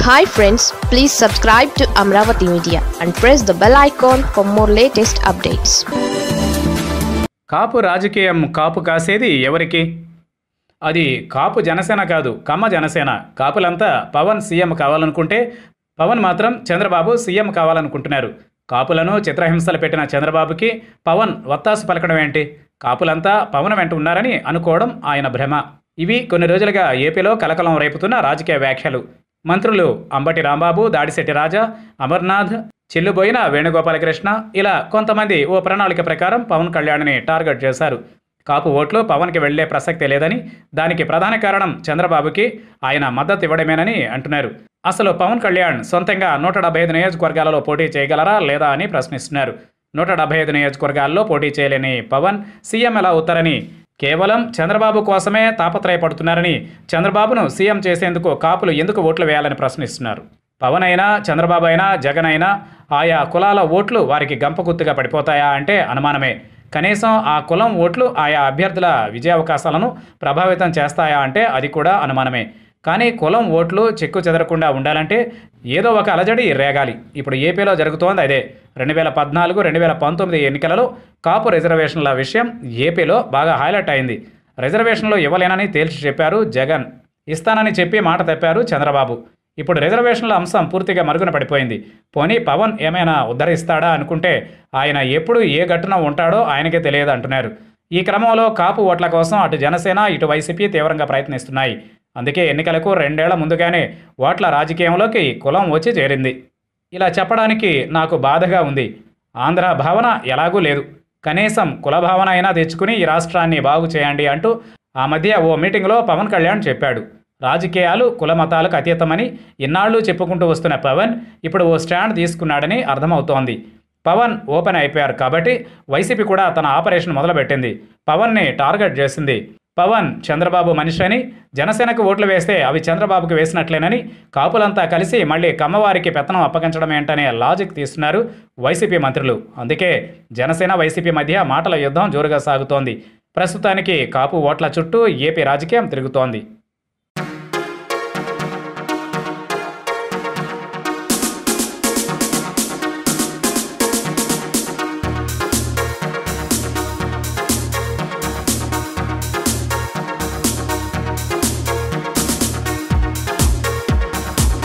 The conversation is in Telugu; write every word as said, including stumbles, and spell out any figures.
Hi friends, please subscribe to Amaravathi Media and press the bell icon for more latest updates. కాపు రాజకీయం కాపు కాసేది ఎవరికి? అది కాపు జనసేన కాదు, కమ్మ జనసేన. కాపులంతా పవన్ సీఎం కావాలనుకుంటే పవన్ మాత్రం చంద్రబాబు సీఎం కావాలనుకుంటున్నారు. కాపులను చిత్రహింసలు పెట్టిన చంద్రబాబుకి పవన్ వత్తాసు పలకడం ఏంటి? కాపులంతా పవన్ వెంట ఉన్నారని అనుకోవడం ఆయన భ్రమ. ఇవి కొన్ని రోజులుగా ఏపీలో కలకలం రేపుతున్న రాజకీయ వ్యాఖ్యలు. మంత్రులు అంబటి రాంబాబు, దాడిశెట్టి రాజా, అమర్నాథ్, చెల్లుబోయిన వేణుగోపాలకృష్ణ ఇలా కొంతమంది ఓ ప్రణాళిక ప్రకారం పవన్ కళ్యాణ్ని టార్గెట్ చేశారు. కాపు ఓట్లు పవన్కి వెళ్లే ప్రసక్తే లేదని, దానికి ప్రధాన కారణం చంద్రబాబుకి ఆయన మద్దతు ఇవ్వడమేనని అంటున్నారు. అసలు పవన్ కళ్యాణ్ సొంతంగా నూట డెబ్బై ఐదు నియోజకవర్గాలలో పోటీ చేయగలరా లేదా అని ప్రశ్నిస్తున్నారు. నూట డెబ్బై ఐదు నియోజకవర్గాల్లో పోటీ చేయలేని పవన్ సీఎం ఎలా అవుతారని, కేవలం చంద్రబాబు కోసమే తాపత్రయపడుతున్నారని, చంద్రబాబును సీఎం చేసేందుకు కాపులు ఎందుకు ఓట్లు వేయాలని ప్రశ్నిస్తున్నారు. పవన్ అయినా, చంద్రబాబు అయినా, జగన్ అయినా ఆయా కులాల ఓట్లు వారికి గంపగుత్తుగా పడిపోతాయా అంటే అనుమానమే. కనీసం ఆ కులం ఓట్లు ఆయా అభ్యర్థుల విజయావకాశాలను ప్రభావితం చేస్తాయా అంటే అది కూడా అనుమానమే. కానీ కులం ఓట్లు చెక్కు చెదరకుండా ఉండాలంటే ఏదో ఒక అలజడి రేగాలి. ఇప్పుడు ఏపీలో జరుగుతోంది అదే. రెండు వేల పద్నాలుగు రెండు వేల పంతొమ్మిది ఎన్నికలలో కాపు రిజర్వేషన్ల విషయం ఏపీలో బాగా హైలైట్ అయింది. రిజర్వేషన్లు ఇవ్వలేనని తేల్చి చెప్పారు జగన్, ఇస్తానని చెప్పి మాట తప్పారు చంద్రబాబు. ఇప్పుడు రిజర్వేషన్ల అంశం పూర్తిగా మరుగున పడిపోయింది. పోనీ పవన్ ఏమైనా ఉద్ధరిస్తాడా అనుకుంటే ఆయన ఎప్పుడు ఏ గట్టున ఉంటాడో ఆయనకే తెలియదు అంటున్నారు. ఈ క్రమంలో కాపు ఓట్ల కోసం అటు జనసేన, ఇటు వైసీపీ తీవ్రంగా ప్రయత్నిస్తున్నాయి. అందుకే ఎన్నికలకు రెండేళ్ల ముందుగానే ఓట్ల రాజకీయంలోకి కులం వచ్చి చేరింది. ఇలా చెప్పడానికి నాకు బాధగా ఉంది. ఆంధ్ర భావన ఎలాగూ లేదు. కనీసం కుల భావన అయినా తెచ్చుకుని ఈ రాష్ట్రాన్ని బాగు చేయండి అంటూ ఆ మధ్య ఓ మీటింగ్లో పవన్ కళ్యాణ్ చెప్పాడు. రాజకీయాలు కుల మతాలకు అతీతమని ఇన్నాళ్లు చెప్పుకుంటూ వస్తున్న పవన్ ఇప్పుడు ఓ స్టాండ్ తీసుకున్నాడని అర్థమవుతోంది. పవన్ ఓపెన్ అయిపోయారు కాబట్టి వైసీపీ కూడా తన ఆపరేషన్ మొదలుపెట్టింది. పవన్ని టార్గెట్ చేసింది. పవన్ చంద్రబాబు మనిషి అని, జనసేనకు ఓట్లు వేస్తే అవి చంద్రబాబుకు వేసినట్లేనని, కాపులంతా కలిసి మళ్ళీ కమ్మవారికి పెత్తనం అప్పగించడం ఏంటనే లాజిక్ తీస్తున్నారు వైసీపీ మంత్రులు. అందుకే జనసేన వైసీపీ మధ్య మాటల యుద్ధం జోరుగా సాగుతోంది. ప్రస్తుతానికి కాపు ఓట్ల చుట్టూ ఏపీ రాజకీయం తిరుగుతోంది.